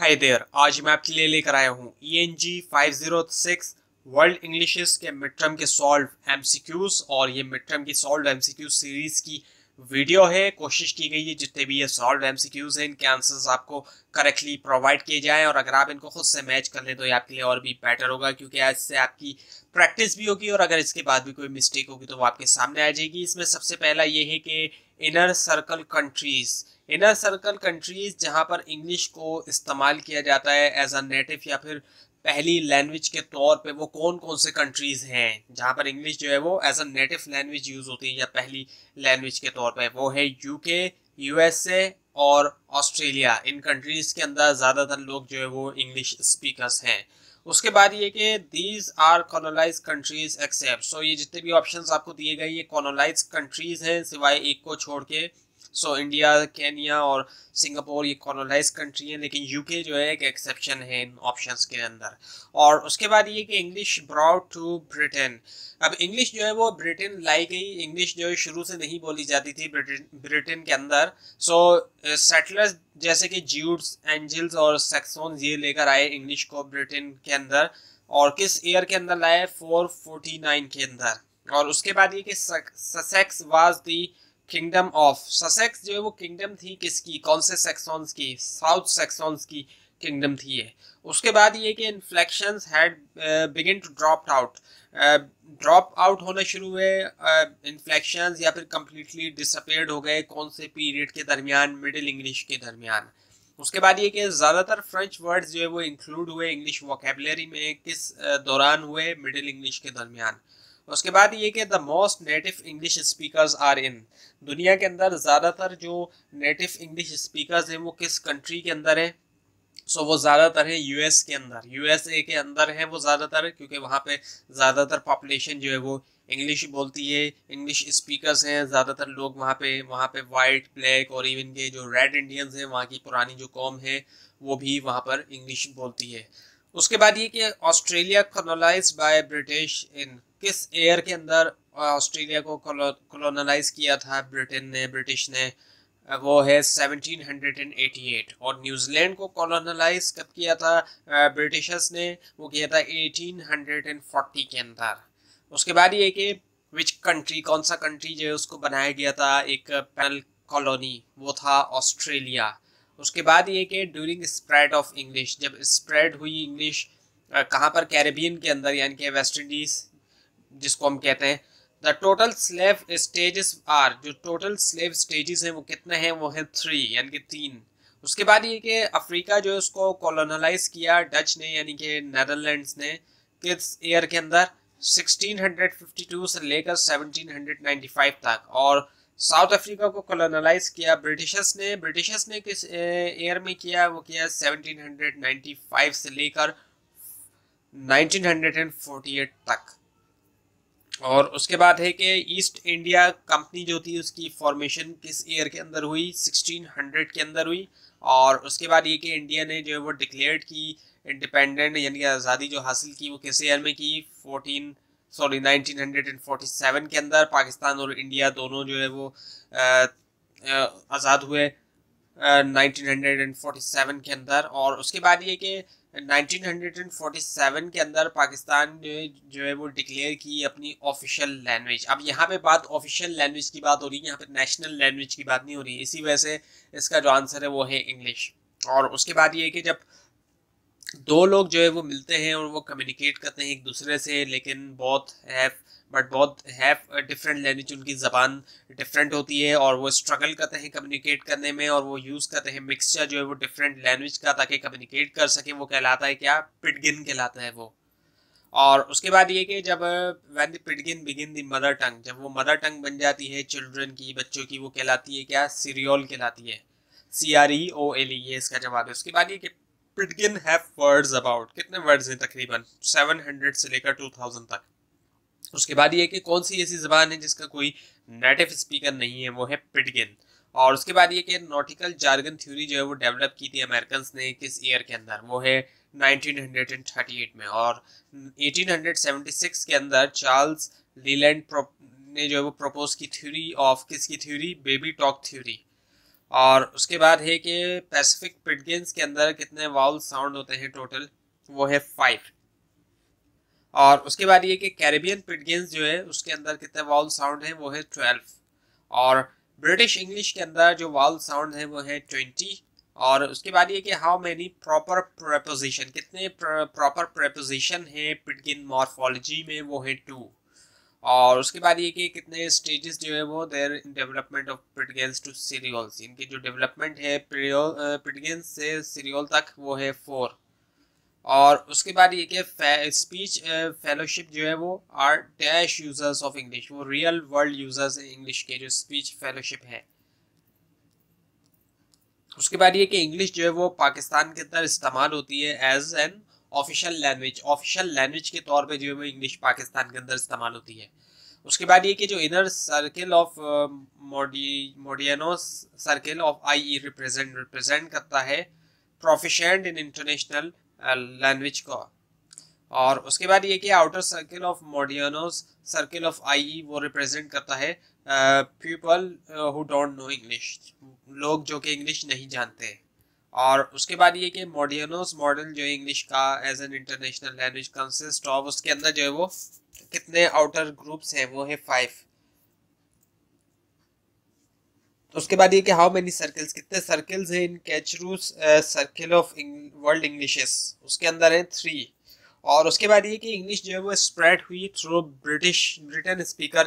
Hi there, आज मैं आपके लिए लेकर आया हूँ ENG 506 वर्ल्ड इंग्लिशेस के मिड टर्म के सॉल्व एमसीक्यूज। और ये मिड टर्म की सॉल्व एमसीक्यू सीरीज की वीडियो है। कोशिश की गई है जितने भी ये सॉल्व एमसीक्यूज हैं इनके आंसर्स आपको करेक्टली प्रोवाइड किए जाएं, और अगर आप इनको खुद से मैच कर लें तो ये आपके लिए और भी बेटर होगा, क्योंकि इससे आपकी प्रैक्टिस भी होगी और अगर इसके बाद भी कोई मिस्टेक होगी तो वो आपके सामने आ जाएगी। इसमें सबसे पहला ये है कि इनर सर्कल कंट्रीज जहां पर इंग्लिश को इस्तेमाल किया जाता है एज अ नेटिव या फिर पहली लैंग्वेज के तौर पे, वो कौन कौन से कंट्रीज हैं जहां पर इंग्लिश जो है वो as a native language use होती है या पहली लैंग्वेज के तौर पे। वो है यूके, यूएसए और ऑस्ट्रेलिया। इन कंट्रीज के अंदर ज्यादातर लोग जो है वो इंग्लिश स्पीकर्स हैं। उसके बाद ये कि these are colonise countries except, so ये जितने भी ऑप्शंस आपको दिए गए ये कॉलोनाइज कंट्रीज हैं सिवाय एक को छोड़ के। सो इंडिया, केनिया और सिंगापुर ये कॉलोनाइज कंट्री है, लेकिन यूके जो है एक एक्सेप्शन है इन ऑप्शंस के अंदर। और उसके बाद ये कि इंग्लिश ब्रॉट टू ब्रिटेन। अब इंग्लिश जो है वो ब्रिटेन लाई गई। इंग्लिश जो है शुरू से नहीं बोली जाती थी ब्रिटेन के अंदर। सो सेटलर्स जैसे कि ज्यूड्स, एंजल्स और सैक्सोन्स ये लेकर आए इंग्लिश को ब्रिटेन के अंदर। और किस ईयर के अंदर लाए? 449 के अंदर। और उसके बाद ये कि Sussex was the kingdom of. Sussex जो है वो किंगडम थी किसकी? कौन से सेक्सॉन्स की? साउथ सेक्सॉन्स की किंगडम थी ये। उसके बाद ये कि inflections had begin to drop out होना शुरू हुए इन्फ्लेक्शंस, या फिर कंप्लीटली डिसअपियर्ड हो गए। कौन से पीरियड के दरमियान? मिडिल इंग्लिश के दरमियान। उसके बाद ये कि ज़्यादातर फ्रेंच वर्ड्स जो है वो इंक्लूड हुए इंग्लिश वोकेबलरी में किस दौरान हुए? मिडिल इंग्लिश के दरमियान। उसके बाद ये कि the most native English speakers are in. दुनिया के अंदर ज़्यादातर जो नेटिव इंग्लिश स्पीकर्स हैं वो किस कंट्री के अंदर है? सो वो ज़्यादातर है यूएस के अंदर, यूएसए के अंदर है वो ज़्यादातर, क्योंकि वहाँ पे ज़्यादातर पॉपुलेशन जो है वो इंग्लिश बोलती है। इंग्लिश स्पीकर्स हैं ज़्यादातर लोग वहाँ पे वाइट, ब्लैक और इवन के जो रेड इंडियंस हैं, वहाँ की पुरानी जो कौम है वो भी वहाँ पर इंग्लिश बोलती है। उसके बाद ये कि Australia colonised by British in. किस ईयर के अंदर ऑस्ट्रेलिया को कॉलोनाइज किया था ब्रिटेन ने, ब्रिटिश ने? वो है 1788। और न्यूजीलैंड को कॉलोनाइज कब किया था ब्रिटिशर्स ने? वो किया था 1840 के अंदर। उसके बाद ये कि विच कंट्री, कौन सा कंट्री जो है उसको बनाया गया था एक पेनल कॉलोनी? वो था ऑस्ट्रेलिया। उसके बाद ये कि ड्यूरिंग स्प्रेड ऑफ इंग्लिश, जब स्प्रेड हुई इंग्लिश कहाँ पर? कैरेबियन के अंदर, यानी कि वेस्ट इंडीज जिसको हम कहते हैं। The total slave stages are, जो टोटल स्लेव स्टेजेस हैं वो कितने हैं? वो है 3, यानी कि 3। उसके बाद ये कि अफ्रीका जो है उसको कॉलोनलाइज किया डच ने, यानी कि नेदरलैंड्स ने, किस ईयर के अंदर? 1652 से लेकर 1795 तक। और साउथ अफ्रीका को कॉलोनलाइज किया ब्रिटिशर्स ने किस ईयर में किया? वो किया 1795 से लेकर 1948 तक। और उसके बाद है कि ईस्ट इंडिया कंपनी जो थी उसकी फॉर्मेशन किस ईयर के अंदर हुई? 1600 के अंदर हुई। और उसके बाद ये कि इंडिया ने जो है वो डिक्लेयर्ड की इंडिपेंडेंट, यानी कि आज़ादी जो हासिल की वो किस ईयर में की? 1947 के अंदर। पाकिस्तान और इंडिया दोनों जो है वो आज़ाद हुए 1947 के अंदर। और उसके बाद ये कि 1947 के अंदर पाकिस्तान जो है वो डिक्लेयर की अपनी ऑफिशियल लैंग्वेज। अब यहाँ पे बात ऑफिशियल लैंग्वेज की बात हो रही है, यहाँ पे नेशनल लैंग्वेज की बात नहीं हो रही है, इसी वजह से इसका जो आंसर है वो है इंग्लिश। और उसके बाद ये कि जब दो लोग जो है वो मिलते हैं और वो कम्युनिकेट करते हैं एक दूसरे से, लेकिन बोथ हैव डिफरेंट लैंग्वेज, उनकी ज़बान डिफरेंट होती है और वो स्ट्रगल करते हैं कम्युनिकेट करने में, और वो यूज़ करते हैं मिक्सचर जो है वो डिफरेंट लैंग्वेज का ताकि कम्युनिकेट कर सके। वो कहलाता है क्या? पिडगिन कहलाता है वो। और उसके बाद ये कि जब when the pidgin begin the mother tongue, जब वो मदर टंग बन जाती है चिल्ड्रन की, बच्चों की, वो कहलाती है क्या? सीरियल कहलाती है। CREOLE, ये इसका जवाब है। उसके बाद ये कि पिडगिन हैव वर्ड्स अबाउट, कितने वर्ड्स हैं? तकरीबन 700 से लेकर 2000 तक। उसके बाद ये कि कौन सी ऐसी जबान है जिसका कोई नेटिव स्पीकर नहीं है? वो है पिडगिन। और उसके बाद ये कि नॉटिकल जार्गन थ्योरी जो है वो डेवलप की थी अमेरिकन ने किस ईयर के अंदर? वो है 1938 में। और 1876 के अंदर चार्ल्स लीलैंड ने जो है वो प्रपोज की थ्योरी ऑफ, किसकी थ्योरी? Baby talk theory. और उसके बाद है कि पैसिफिक पिडगिन्स के अंदर कितने वाउल साउंड होते हैं टोटल, वो है 5। और उसके बाद ये कि कैरेबियन पिडगिन्स जो है उसके अंदर कितने वाउल साउंड हैं, वो है 12। और ब्रिटिश इंग्लिश के अंदर जो वाउल साउंड है वो है 20। और उसके बाद ये कि हाउ मेनी प्रॉपर प्रेपोजिशन, कितने प्रॉपर प्रेपोजिशन है पिडगिन मॉर्फोलॉजी में, वो है 2। और उसके बाद ये कि कितने स्टेजेस जो है वो there in development of pidgins to serials, इनकी जो डेवलपमेंट है पिडगिन्स से सीरियल तक, वो है 4। और उसके बाद ये कि स्पीच फेलोशिप जो है वो are dash users of English, वो रियल वर्ल्ड यूजर्स इंग्लिश के जो स्पीच फेलोशिप है। उसके बाद ये कि इंग्लिश जो है वो पाकिस्तान के अंदर इस्तेमाल होती है as an official language, official language के तौर पे जो है वो इंग्लिश पाकिस्तान के अंदर इस्तेमाल होती है। उसके बाद ये कि जो inner circle of Modiano's circle of I represent करता है प्रोफिशिएंट इन इंटरनेशनल लैंग्वेज को। और उसके बाद ये कि outer circle of Modiano's circle of I वो रिप्रेजेंट करता है people who don't know English, लोग जो कि इंग्लिश नहीं जानते। और उसके बाद ये कि मोडियनोस मॉडल जो है इंग्लिश का as an international language consist of, उसके अंदर जो है वो कितने आउटर ग्रुप्स हैं, वो है 5। उसके बाद ये कि हाउ मेनी सर्कल्स, कितने सर्कल्स हैं in Kachru's circle of world Englishes, उसके अंदर है 3। और उसके बाद ये कि इंग्लिश जो है वो स्प्रेड हुई through Britain speaker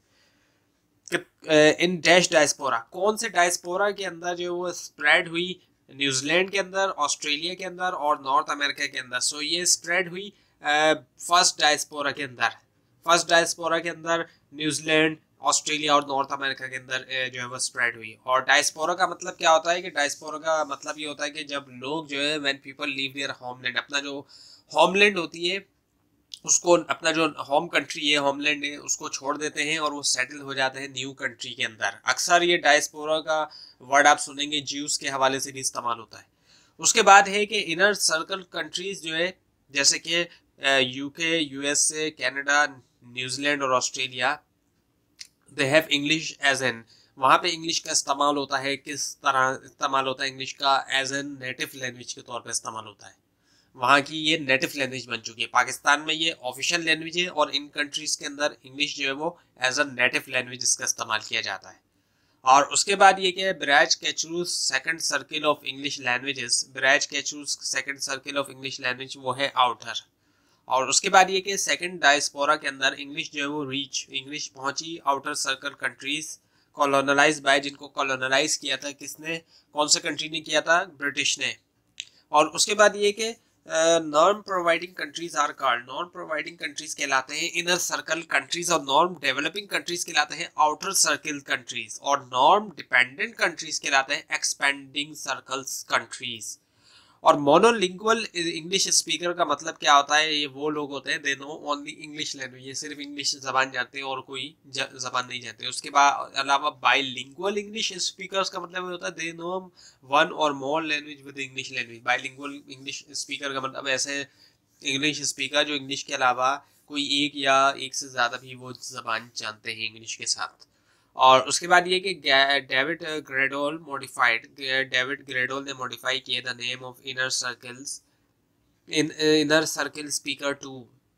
in dash diaspora, कौन से डायस्पोरा के अंदर जो वो स्प्रेड हुई, न्यूजीलैंड के अंदर, ऑस्ट्रेलिया के अंदर और नॉर्थ अमेरिका के अंदर। सो ये स्प्रेड हुई फर्स्ट डायस्पोरा के अंदर, फर्स्ट डायस्पोरा के अंदर न्यूजीलैंड, ऑस्ट्रेलिया और नॉर्थ अमेरिका के अंदर जो है वो स्प्रेड हुई। और डायस्पोरा का मतलब क्या होता है कि डायस्पोरा का मतलब ये होता है कि जब लोग जो है when people leave their homeland, अपना जो होमलैंड होती है उसको, अपना जो होम कंट्री है, होमलैंड है, उसको छोड़ देते हैं और वो सेटल हो जाते हैं न्यू कंट्री के अंदर। अक्सर ये डायस्पोरा का वर्ड आप सुनेंगे ज्यूस के हवाले से भी इस्तेमाल होता है। उसके बाद है कि इनर सर्कल कंट्रीज जो है जैसे कि यूके, यूएसए, कनाडा, न्यूजीलैंड और Australia, they have English as an, वहाँ पे इंग्लिश का इस्तेमाल होता है। किस तरह इस्तेमाल होता है इंग्लिश का, एज एन नेटिव लैंग्वेज के तौर पर इस्तेमाल होता है। वहाँ की ये नेटिव लैंग्वेज बन चुकी है। पाकिस्तान में ये ऑफिशियल लैंग्वेज है और इन कंट्रीज के अंदर इंग्लिश जो है वो एज अ नेटिव लैंग्वेज इसका इस्तेमाल किया जाता है। और उसके बाद ये क्या है, Braj Kachru's second circle of English languages, Braj Kachru's second circle of English language वो है आउटर। और उसके बाद ये कि सेकंड डायस्पोरा के अंदर इंग्लिश जो है वो रीच, इंग्लिश पहुंची outer circle countries colonise by, जिनको कॉलोनलाइज किया था किसने, कौन से कंट्री ने किया था, ब्रिटिश ने। और उसके बाद ये कि norm providing countries are called, non providing countries कहलाते हैं इनर सर्कल कंट्रीज, और नॉर्म डेवलपिंग कंट्रीज कहलाते हैं आउटर सर्कल कंट्रीज, और नॉर्म डिपेंडेंट कंट्रीज कहलाते हैं एक्सपेंडिंग सर्कल्स कंट्रीज। और मोनोलिंगुअल इंग्लिश स्पीकर का मतलब क्या होता है, ये वो लोग होते हैं they know only English language, ये सिर्फ इंग्लिश जबान जानते हैं और कोई जबान नहीं जानते। उसके बाद अलावा बाइलिंगुअल इंग्लिश स्पीकर्स का मतलब होता है दे नो वन और more language with English language. Bilingual English speaker का मतलब ऐसे इंग्लिश स्पीकर जो इंग्लिश के अलावा कोई एक या एक से ज़्यादा भी वो जबान जानते हैं इंग्लिश के साथ। और उसके बाद ये कि डेविड ग्रेडोल ने मॉडिफाई किए the name of inner circle speaker to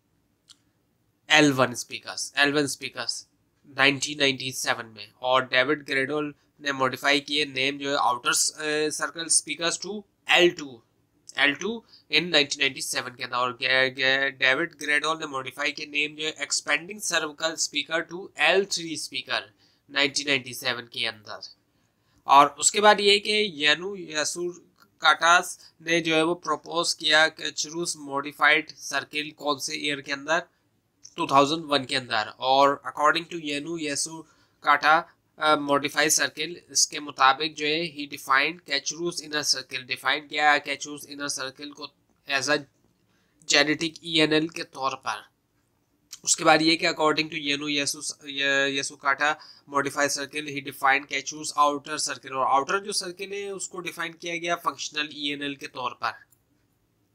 L1 speakers 1997 में। और डेविड ग्रेडोल ने मॉडिफाई किए नेम जो है outer circle speakers to L2 in 1997 के अंदर। और डेविड ग्रेडोल ने मॉडिफाई किए नेम जो है expanding circle speaker to L3 speaker 1997 के अंदर। और उसके बाद ये कि यानू यासूर काटास ने जो है वो प्रपोज किया कि चरूस मॉडिफाइड सर्किल कौन से ईयर के अंदर, 2001 के अंदर। और अकॉर्डिंग टू यानू यासूर काटा मॉडिफाइड सर्किल, इसके मुताबिक जो है he defined Kachru's inner circle, define किया कैचरूस इनर सर्किल को एज अ जेनेटिक ENL के तौर पर। उसके बाद ये कि according to Yasukata modified circle he defined Kachru's outer circle, और आउटर जो सर्किल है उसको डिफाइन किया गया फंक्शनल ENL के तौर पर।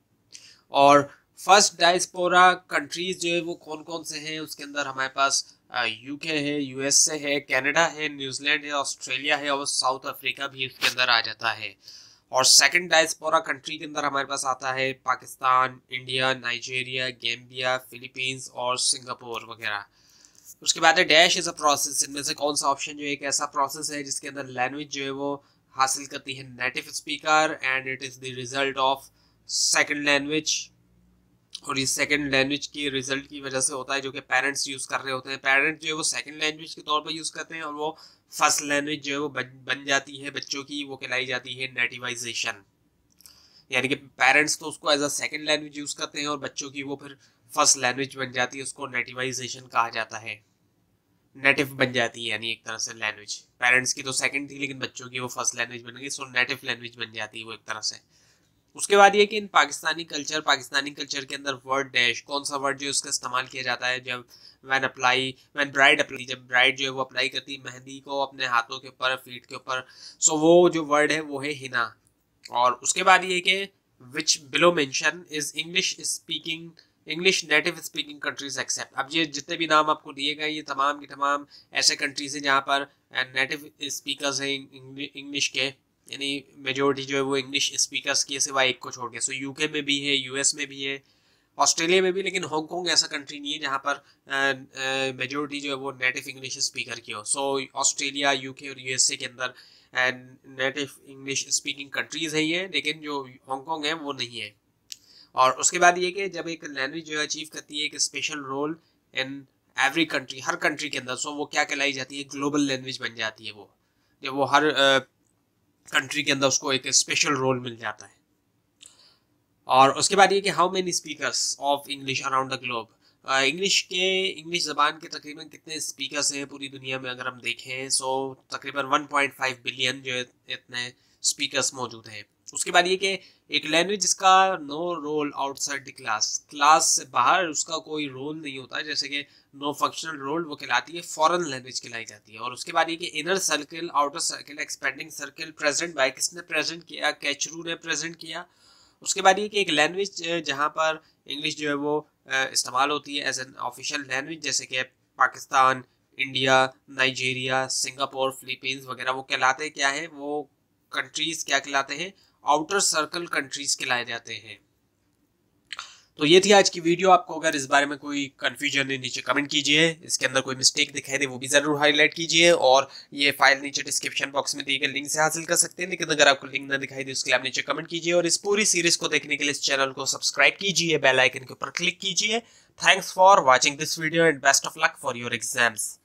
और फर्स्ट डायस्पोरा कंट्रीज जो है वो कौन कौन से हैं, उसके अंदर हमारे पास यूके है, यूएसए है, कनाडा है, न्यूजीलैंड है, ऑस्ट्रेलिया है और साउथ अफ्रीका भी इसके अंदर आ जाता है। और सेकंड डायस्पोरा कंट्री के अंदर हमारे पास आता है Pakistan, India, Nigeria, Gambia, Philippines और सिंगापुर वगैरह। उसके बाद है डैश इज अ प्रोसेस। इनमें से कौन सा ऑप्शन जो है एक ऐसा प्रोसेस है जिसके अंदर लैंग्वेज जो है वो हासिल करती है native speaker and it is the result of second language. और इस सेकंड लैंग्वेज की रिजल्ट की वजह से होता है जो कि पेरेंट्स यूज कर रहे होते हैं। पेरेंट्स जो है वो सेकंड लैंग्वेज के तौर पर यूज करते हैं और वो फर्स्ट लैंग्वेज जो है वो बन जाती है बच्चों की, वो कहलाई जाती है नेटिवाइजेशन। यानी कि पेरेंट्स तो उसको as a second language use करते हैं और बच्चों की वो फिर फर्स्ट लैंग्वेज बन जाती है, उसको नेटिवाइजेशन कहा जाता है। नेटिव बन जाती है यानी एक तरह से लैंग्वेज, पेरेंट्स की तो सेकंड थी लेकिन बच्चों की वो फर्स्ट लैंग्वेज बन गई, सो नेटिव लैंग्वेज बन जाती है वो एक तरह से। उसके बाद ये कि इन पाकिस्तानी कल्चर के अंदर वर्ड डैश, कौन सा वर्ड जो है उसका इस्तेमाल किया जाता है जब व्हेन ब्राइड अप्लाई, जब ब्राइड जो है वो अप्लाई करती है मेहंदी को अपने हाथों के ऊपर, फीट के ऊपर, सो वो जो वर्ड है वो है हिना। और उसके बाद ये कि which below mention is English native speaking countries except. अब ये जितने भी नाम आपको दिए गए ये तमाम के तमाम ऐसे कंट्रीज हैं जहाँ पर नेटिव स्पीकर्स हैं इंग्लिश के, यानी मेजोरिटी जो है वो इंग्लिश स्पीकर्स की है सिवाय एक को छोड़ के। सो यूके में भी है, यूएस में भी है, ऑस्ट्रेलिया में भी, लेकिन हांगकांग ऐसा कंट्री नहीं है जहाँ पर मेजोरिटी जो है वो नेटिव इंग्लिश स्पीकर की हो। सो ऑस्ट्रेलिया, यूके और यूएसए के अंदर नेटिव इंग्लिश स्पीकिंग कंट्रीज है ये, लेकिन जो हांगकांग है वो नहीं है। और उसके बाद ये कि जब एक लैंग्वेज जो है अचीव करती है एक special role in every country, हर कंट्री के अंदर, सो वो क्या कहलाई जाती है, ग्लोबल लैंग्वेज बन जाती है वो, जब वो हर कंट्री के अंदर उसको एक स्पेशल रोल मिल जाता है। और उसके बाद ये कि how many speakers of English around the globe. English ज़बान के तकरीबन कितने स्पीकर्स हैं पूरी दुनिया में अगर हम देखें, सो तकरीबन 1.5 बिलियन जो है इतने स्पीकर्स मौजूद हैं। उसके बाद ये कि एक लैंग्वेज जिसका no role outside the class से बाहर उसका कोई रोल नहीं होता, जैसे कि नो फंक्शनल रोल, वो कहलाती है फॉरेन लैंग्वेज कहलाई जाती है। और उसके बाद ये कि inner circle, outer circle, expanding circle present by, किसने प्रेजेंट किया, कैचरू ने प्रेजेंट किया। उसके बाद ये कि एक लैंग्वेज जहाँ पर इंग्लिश जो है वो इस्तेमाल होती है एज एन ऑफिशियल लैंग्वेज, जैसे कि Pakistan, India, Nigeria, Singapore, Philippines वगैरह, वो कहलाते क्या है, वो कंट्रीज क्या कहलाते हैं, आउटर सर्कल कंट्रीज कहलाए जाते हैं। तो ये थी आज की वीडियो। आपको अगर इस बारे में कोई कंफ्यूजन है नीचे कमेंट कीजिए, इसके अंदर कोई मिस्टेक दिखाई दे वो भी जरूर हाईलाइट कीजिए। और ये फाइल नीचे डिस्क्रिप्शन बॉक्स में दिए गए लिंक से हासिल कर सकते हैं, लेकिन अगर आपको लिंक ना दिखाई दे उसके लिए आप नीचे कमेंट कीजिए। और इस पूरी सीरीज को देखने के लिए इस चैनल को सब्सक्राइब कीजिए, बेल आइकन के ऊपर क्लिक कीजिए। Thanks for watching this video and best of luck for your exams.